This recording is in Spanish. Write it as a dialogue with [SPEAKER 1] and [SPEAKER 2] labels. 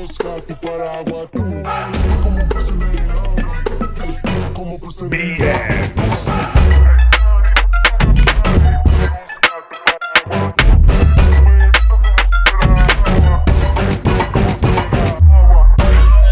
[SPEAKER 1] buscar tu paraguas. Estamos como peces en el agua, como peces en el agua.